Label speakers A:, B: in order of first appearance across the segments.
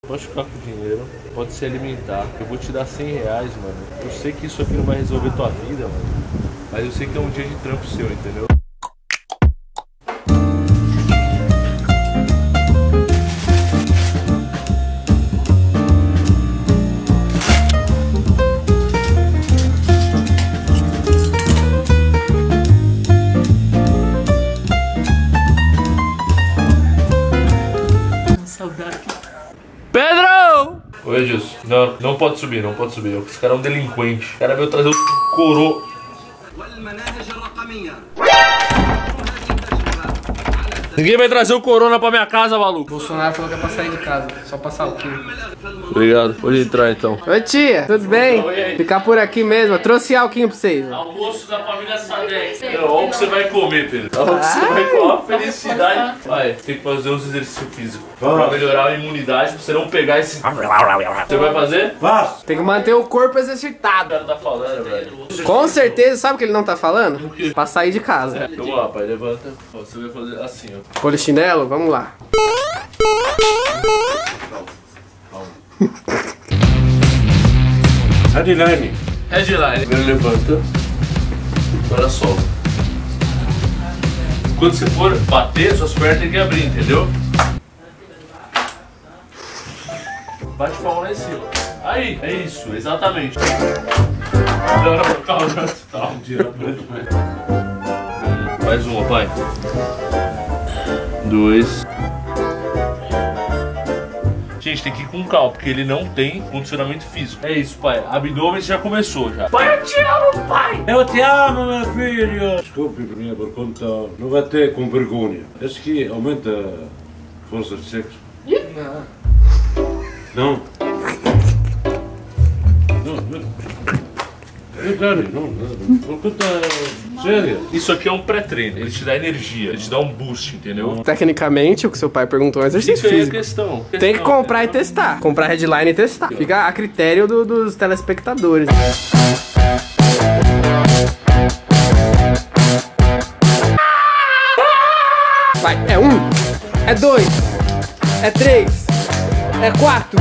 A: Pode ficar com o dinheiro, pode se alimentar. Eu vou te dar 100 reais, mano. Eu sei que isso aqui não vai resolver tua vida, mano. Mas eu sei que é um dia de trampo seu, entendeu?
B: Pedro!
A: Oi, Edilson. Não pode subir, não pode subir. Esse cara é um delinquente. O cara veio trazer o coroa. Ninguém vai trazer o corona pra minha casa, maluco.
B: Bolsonaro falou que é pra sair de casa, só passar o quilo.
A: Obrigado. Pode entrar então.
B: Oi, tia, tudo bem? Ficar por aqui mesmo. Eu trouxe alquinho pra vocês.
A: Almoço da família Sadex. Olha o que você vai comer, Pedro. Olha o que você vai comer. A felicidade. Vai, tem que fazer uns exercícios físicos pra melhorar a imunidade, pra você não pegar esse... Você vai fazer?
C: Faço.
B: Tem que manter o corpo exercitado.
A: O cara tá falando, velho.
B: Com certeza, sabe o que ele não tá falando? Pra sair de casa.
A: Vamos lá, pai, levanta. Ó, você vai fazer assim, ó.
B: Polichinelo, vamos lá.
C: Headline.
A: Headline. Primeiro levanta. Agora solta. Quando você for bater, suas pernas tem que abrir, entendeu? Bate palma lá em cima. Aí, é isso, exatamente. Calma. Mais uma, pai. 2. Gente, tem que ir com calma, porque ele não tem condicionamento físico. É isso, pai. Abdômen já começou já. Pai, eu te amo, pai!
C: Eu te amo, meu filho. Desculpe por minha pergunta. Não vai ter com vergonha. Esse aqui aumenta a força de sexo? Não. Não. Pergunta séria.
A: Isso aqui é um pré-treino. Ele te dá energia, ele te dá um boost, entendeu?
B: Tecnicamente, o que seu pai perguntou é um exercício
A: Isso aí é a
B: físico.
A: questão.
B: Tem que comprar e testar. Comprar headline e testar. Fica a critério dos telespectadores. Vai, é 1, é 2, é 3, é 4.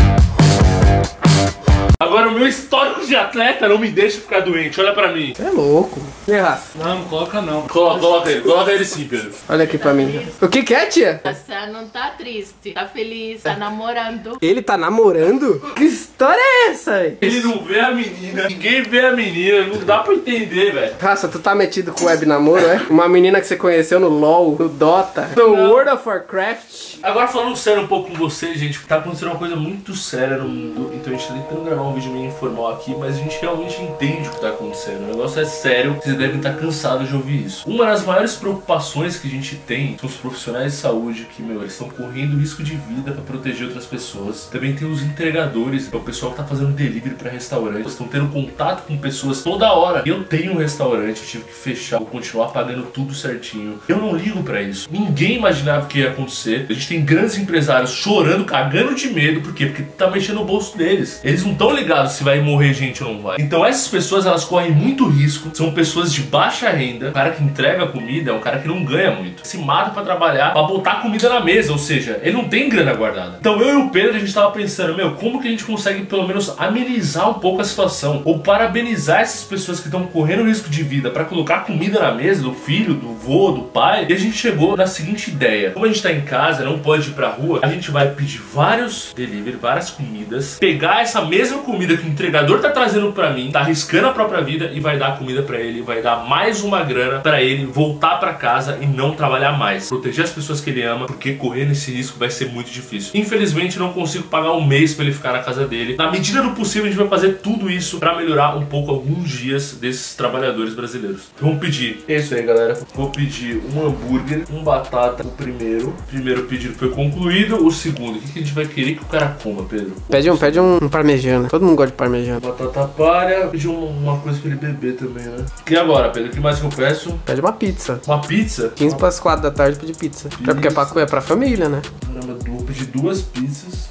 A: Agora, o meu histórico de atleta não me deixa ficar doente. Olha pra mim.
B: É louco. E raça?
C: Não, não coloca não.
A: Coloca ele sim, Pedro.
B: Olha aqui pra mim. O que é, tia?
D: Você não tá triste, tá feliz, tá namorando.
B: Ele tá namorando? Que história é essa, velho?
A: Ele não vê a menina, ninguém vê a menina, não dá pra entender, velho.
B: Raça, tu tá metido com web namoro, é? Uma menina que você conheceu no LoL, no Dota, no World of Warcraft.
A: Agora falando sério um pouco com vocês, gente, tá acontecendo uma coisa muito séria no mundo. Então a gente tá tentando gravar um vídeo meio informal aqui, mas a gente realmente entende o que tá acontecendo. O negócio é sério, vocês devem estar cansados de ouvir isso. Uma das maiores preocupações que a gente tem são os profissionais de saúde que, meu, eles estão correndo risco de vida pra proteger outras pessoas. Também tem os entregadores, que é o pessoal que tá fazendo delivery pra restaurantes. Estão tendo contato com pessoas toda hora. Eu tenho um restaurante, eu tive que fechar, vou continuar pagando tudo certinho. Eu não ligo pra isso. Ninguém imaginava que ia acontecer. A gente tem grandes empresários chorando, cagando de medo. Por quê? Porque tá mexendo no bolso deles. Eles não estão ligados se vai morrer gente ou não vai. Então essas pessoas, elas correm muito risco. São pessoas de baixa renda. O cara que entrega comida é um cara que não ganha muito. Se mata pra trabalhar, pra botar comida na mesa. Ou seja, ele não tem grana guardada. Então eu e o Pedro, a gente tava pensando, meu, como que a gente consegue pelo menos amenizar um pouco a situação? Ou parabenizar essas pessoas que estão correndo risco de vida pra colocar comida na mesa do filho, do vô, do pai. E a gente chegou na seguinte ideia. Como a gente tá em casa, não pode ir pra rua, a gente vai pedir vários delivery, várias comidas, pegar essa mesma comida que o entregador tá trazendo pra mim, tá arriscando a própria vida e vai dar comida pra ele, vai dar mais uma grana pra ele voltar pra casa e não trabalhar mais. Proteger as pessoas que ele ama, porque correr nesse risco vai ser muito difícil. Infelizmente, não consigo pagar um mês pra ele ficar na casa dele. Na medida do possível, a gente vai fazer tudo isso pra melhorar um pouco alguns dias desses trabalhadores brasileiros. Então, vamos pedir. É isso aí, galera. Vou pedir um hambúrguer, um batata, o primeiro. O primeiro pedido foi concluído. O segundo, o que a gente vai querer que o cara coma, Pedro?
B: Pede um parmegiana. Todo mundo gosta de parmegiana.
A: Batata palha. Pedir uma coisa pra ele beber também, né? E agora, Pedro, o que mais que eu peço?
B: Pede uma pizza.
A: Uma pizza?
B: 15 para as 4 da tarde pedir pizza. É porque é pra família, né?
A: Caramba, vou pedir 2 pizzas.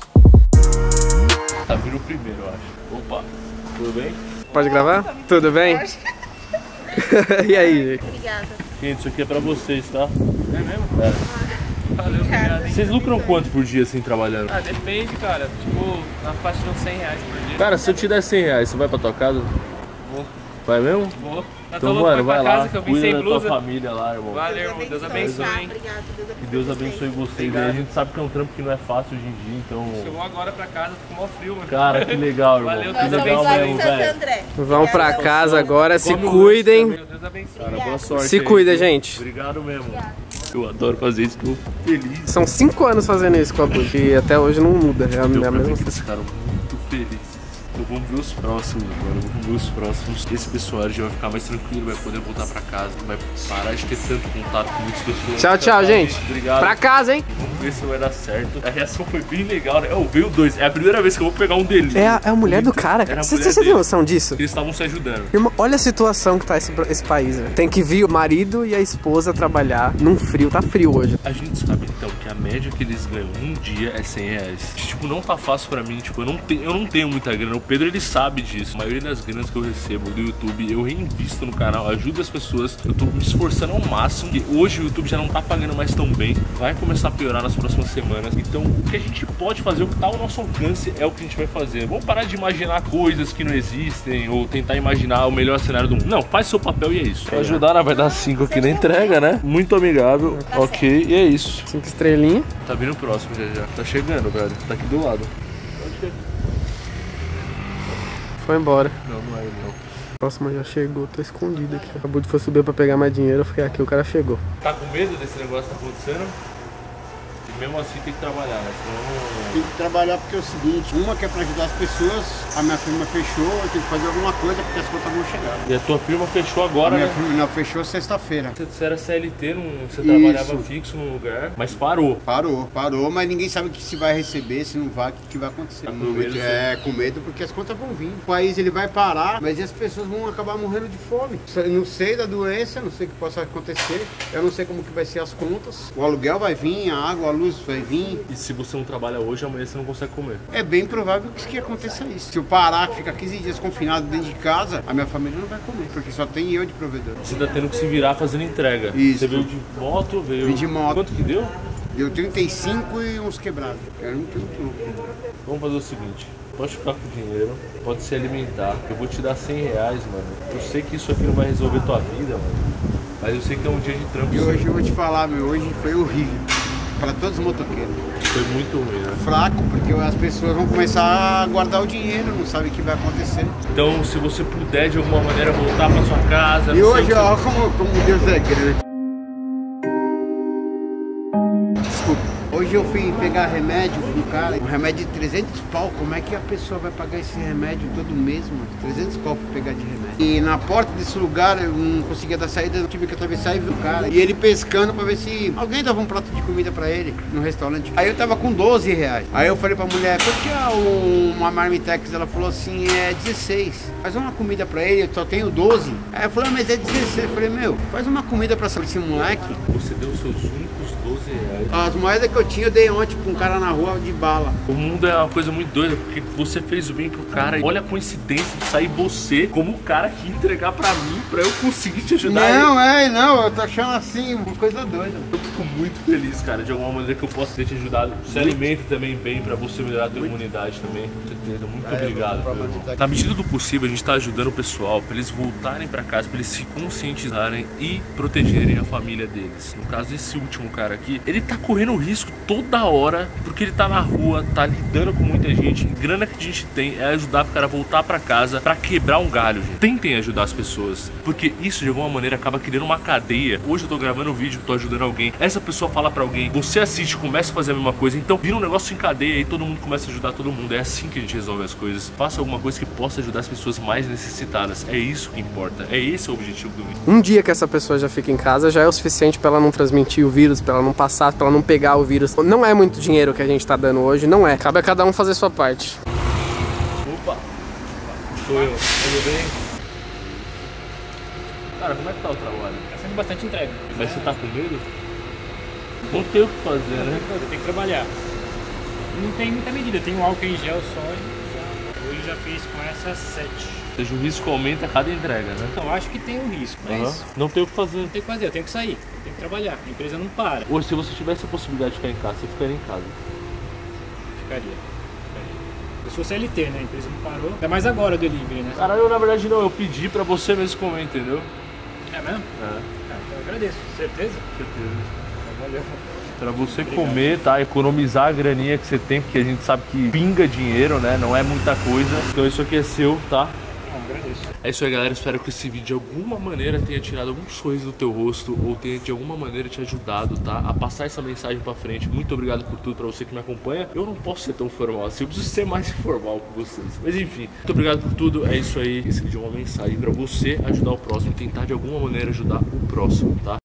A: Tá vindo o primeiro, eu acho. Opa, tudo bem?
B: Pode gravar? Tudo bem? E aí?
D: Obrigada.
A: Gente, isso aqui é pra vocês, tá?
C: É mesmo?
A: É.
E: Valeu, obrigado, hein?
A: Vocês lucram quanto por dia assim trabalhando?
E: Ah, depende, cara. Tipo, na faixa de uns 100 reais por dia.
A: Cara, se eu te der 100 reais, você vai pra tua casa?
E: Vou.
A: Vai mesmo?
E: Vou.
A: Então, mano, vai lá,
E: casa, que eu vim
A: cuida
E: sem
A: da
E: blusa.
A: tua família lá, irmão.
E: Valeu, irmão. Deus abençoe, hein?
A: Que Deus abençoe vocês. A gente sabe que é um trampo que não é fácil hoje em dia, então...
E: Chegou agora pra casa, tô com mó frio, mano.
A: Cara, que legal, irmão.
E: Valeu,
A: que
E: Deus
A: legal
E: abençoe.
A: mesmo, velho.
B: Vão pra casa agora, se
A: Come o
B: cuidem.
A: lanche
E: Deus abençoe.
A: Cara, boa sorte.
B: Se
A: aí,
B: cuida,
A: viu?
B: gente.
A: Obrigado mesmo. Eu adoro fazer isso, tô feliz.
B: São 5 anos fazendo isso com a Bud e até hoje não muda. É a
A: Deu pra ver
B: mesma
A: que eles ficaram muito felizes. Então vamos ver os próximos, mano. Vamos ver os próximos. Esse pessoal já vai ficar mais tranquilo, vai poder voltar pra casa, vai parar de ter tanto contato com muitas pessoas.
B: Tchau, tchau, gente.
A: Obrigado.
B: Pra casa, hein?
A: Vamos ver se vai dar certo. A reação foi bem legal, né? Eu veio dois. É a primeira vez que eu vou pegar um deles.
B: É a mulher do cara.
A: Era a
B: Você
A: mulher
B: tem
A: dele.
B: noção disso?
A: Eles estavam se ajudando.
B: Irmão, olha a situação que tá esse país, velho. Tem que vir o marido e a esposa trabalhar num frio. Tá frio hoje.
A: A gente sabe então que a média que eles ganham num dia é 100 reais. Tipo, não tá fácil pra mim. Tipo, eu não tenho muita grana. O Pedro, ele sabe disso. A maioria das granas que eu recebo do YouTube, eu reinvisto no canal, ajudo as pessoas. Eu tô me esforçando ao máximo. E hoje o YouTube já não tá pagando mais tão bem. Vai começar a piorar nas próximas semanas. Então, o que a gente pode fazer, o que tá ao nosso alcance, é o que a gente vai fazer. Vamos parar de imaginar coisas que não existem ou tentar imaginar o melhor cenário do mundo. Não, faz seu papel e é isso. Pra ajudar, vai dar 5 aqui na entrega, né? Muito amigável. Ok, e é isso.
B: 5 estrelinhas.
A: Tá vindo o próximo já. Tá chegando, velho. Tá aqui do lado.
B: Foi embora.
A: Não, não é não.
B: A próxima já chegou. Tô escondido aqui. A Bud foi subir pra pegar mais dinheiro. Eu fiquei aqui, o cara chegou.
A: Tá com medo desse negócio que tá acontecendo? E mesmo assim tem que trabalhar, né? Senão...
F: Tem que trabalhar porque é o seguinte, uma que é pra ajudar as pessoas, a minha firma fechou, eu tenho que fazer alguma coisa porque as contas vão chegar.
A: E a tua firma fechou
F: A
A: agora,
F: minha
A: né?
F: firma não, fechou sexta-feira.
A: Você era CLT, você
F: Isso.
A: trabalhava fixo num lugar, mas parou.
F: Parou, mas ninguém sabe que se vai receber, se não vai, o que vai acontecer.
A: Tá com medo,
F: Com medo porque as contas vão vir. O país ele vai parar, mas as pessoas vão acabar morrendo de fome. Eu não sei da doença, não sei o que possa acontecer, eu não sei como que vai ser as contas. O aluguel vai vir, a água, a luz vai vir.
A: E se você não trabalha hoje, amanhã você não consegue comer.
F: É bem provável que aconteça isso. Se eu parar, ficar 15 dias confinado dentro de casa, a minha família não vai comer, porque só tem eu de provedor.
A: Você tá tendo que se virar fazendo entrega.
F: Isso.
A: Você veio de moto, veio...
F: Vim de moto.
A: Quanto que deu?
F: Deu 35 e uns quebrados. Era muito pouco.
A: Vamos fazer o seguinte. Pode ficar com o dinheiro, pode se alimentar. Eu vou te dar 100 reais, mano. Eu sei que isso aqui não vai resolver tua vida, mano. Mas eu sei que é um dia de trampo.
F: E hoje eu vou te falar, meu, hoje foi horrível. Para todos os motoqueiros.
A: Foi muito ruim, né?
F: Fraco, porque as pessoas vão começar a guardar o dinheiro, não sabem o que vai acontecer.
A: Então, se você puder de alguma maneira voltar pra sua casa...
F: E hoje, ó, como Deus é grande. Desculpa. Hoje eu fui pegar remédio com um cara, um remédio de 300 pau. Como é que a pessoa vai pagar esse remédio todo mês, mano? 300 pau pra pegar de remédio. E na porta desse lugar eu não conseguia dar saída, eu tive que atravessar e ver o cara. E ele pescando pra ver se alguém dava um prato de comida pra ele no restaurante. Aí eu tava com 12 reais. Aí eu falei pra mulher, por que uma Marmitex? Ela falou assim, é 16. Faz uma comida pra ele, eu só tenho 12. Aí eu falei, mas é 16. Eu falei, meu, faz uma comida pra esse moleque.
A: Você deu os seus únicos 12 reais.
F: As moedas que eu tinha, eu dei ontem pra um cara na rua de bala.
A: O mundo é uma coisa muito doida, porque você fez o bem pro cara. Olha a coincidência de sair você como o cara que ia entregar pra mim, pra eu conseguir te ajudar.
F: Não, eu tô achando assim, uma coisa doida.
A: Eu fico muito feliz, cara, de alguma maneira que eu possa ter te ajudado. Se alimenta também bem pra você melhorar a tua imunidade também. Com certeza. Muito obrigado. Na medida do possível, a gente tá ajudando o pessoal pra eles voltarem pra casa, pra eles se conscientizarem e protegerem a família deles. No caso, esse último cara aqui, ele tá correndo risco toda hora, porque ele tá na rua, tá lidando com muita gente. A grana que a gente tem é ajudar o cara a voltar pra casa pra quebrar um galho, gente. Tentem ajudar as pessoas, porque isso de alguma maneira acaba criando uma cadeia. Hoje eu tô gravando um vídeo, tô ajudando alguém, essa pessoa fala pra alguém, você assiste, começa a fazer a mesma coisa, então vira um negócio em cadeia e todo mundo começa a ajudar todo mundo. É assim que a gente resolve as coisas. Faça alguma coisa que possa ajudar as pessoas mais necessitadas. É isso que importa, é esse o objetivo do vídeo.
B: Um dia que essa pessoa já fica em casa já é o suficiente pra ela não transmitir o vírus, pra ela não passar, pra ela não pegar o vírus. Não é muito dinheiro que a gente tá dando hoje, não é. Cabe a cada um fazer a sua parte.
A: Opa! Sou eu. Tudo bem? Cara, como é que tá o trabalho?
E: Tá sendo bastante entrega.
A: Mas você tá com medo? Não tem o que fazer, né?
E: Tem que trabalhar. Não tem muita medida, tem um álcool em gel só e já... Hoje já fiz com essa 7.
A: Ou seja, o risco aumenta a cada entrega, né?
G: Não, acho que tem um risco, mas
A: Não tem o que fazer.
G: não tem o que fazer, eu tenho que sair, eu tenho que trabalhar, a empresa não para.
A: Hoje, se você tivesse a possibilidade de ficar em casa, você ficaria em casa?
G: Ficaria. Eu sou CLT, né? A empresa não parou. É mais agora o delivery, né?
A: Cara, eu na verdade não, eu pedi pra você mesmo comer, entendeu?
G: É mesmo?
A: É.
G: Então eu agradeço. Certeza?
A: Certeza.
G: Valeu.
A: Pra você comer, tá? Economizar a graninha que você tem, porque a gente sabe que pinga dinheiro, né? Não é muita coisa. Então isso aqui é seu, tá?
G: Não, agradeço.
A: É isso aí, galera. Espero que esse vídeo de alguma maneira tenha tirado algum sorriso do teu rosto ou tenha de alguma maneira te ajudado, tá? A passar essa mensagem pra frente. Muito obrigado por tudo pra você que me acompanha. Eu não posso ser tão formal assim, eu preciso ser mais informal com vocês. Mas enfim, muito obrigado por tudo. É isso aí. Esse vídeo é uma mensagem pra você ajudar o próximo e tentar de alguma maneira ajudar o próximo, tá?